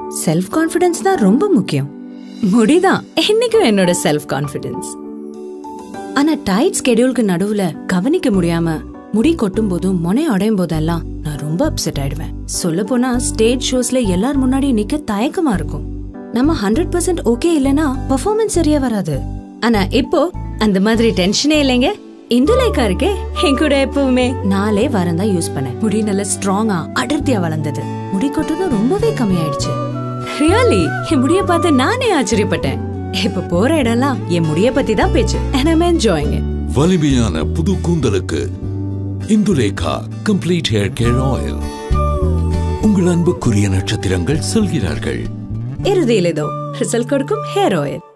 Self confidence தான் ரொம்ப முக்கியம். முடிதான் என்னைக்கும் என்னோட செல்ஃப் கான்ஃபிடன்ஸ். ஆனா டைட் ஸ்கெடியூலுக்கு நடுவுல கவனிக்க முடியாம முடி கொட்டும் போதும் முனை அடையும் போதெல்லாம் நான் ரொம்ப அப்செட் ஆயிடுவேன். சொல்ல போனா ஸ்டேஜ் ஷோஸ்ல எல்லார் முன்னாடி நிக்க தயக்கமா இருக்கும். நம்ம 100% ஓகே இல்லனா பெர்ஃபார்மன்ஸ் சரியா வராது. ஆனா இப்போ அந்த மாதிரி டென்ஷனே இல்லைங்க. இந்துலேக்கா இருக்கே என் கூட எப்பவுமே 4 வாரம் தான் யூஸ் பண்ணேன். முடி நல்ல ஸ்ட்ராங்கா அடர்த்தியா வளர்ந்தது. முடி கொட்டுறதும் ரொம்பவே கம்மியாயிடுச்சு. ரியலி என் முடிய பார்த்து நானே ஆச்சரியப்பட்டேன். இப்ப போற இடம்லாம் என் முடிய பத்தி தான் பேச்சு. and I'm enjoying it. வலிமையான புது கூந்தலுக்கு Indulekha complete hair care oil. உங்கள் அன்புக்குரிய நட்சத்திரங்கள் சொல்கிறார்கள். இறுதியில் ஏதோ ரிசல்ட் கொடுக்கும் ஹேர் ஆயில்.